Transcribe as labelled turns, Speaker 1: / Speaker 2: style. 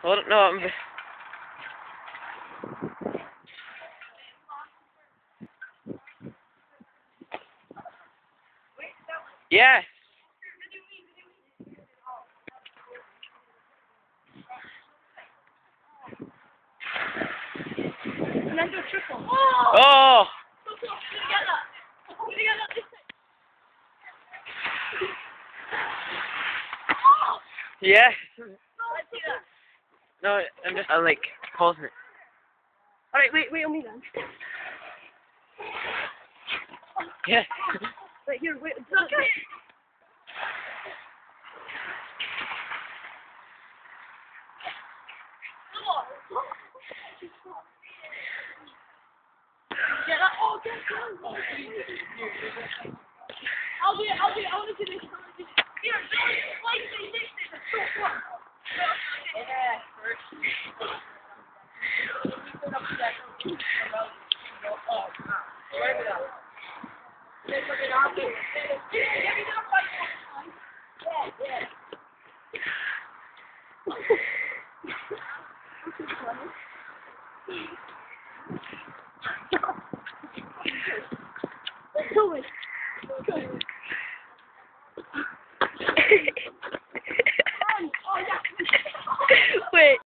Speaker 1: I don't know. Yes.
Speaker 2: And then do a triple.
Speaker 1: Oh. Yes. No, I'm like pausing it.
Speaker 2: Alright, wait on me then.
Speaker 1: Yes.
Speaker 2: Wait, here, wait. Yeah, that, oh, get it. I'll do it, I want to do this. Here, don't like me, this is so fun. Wait.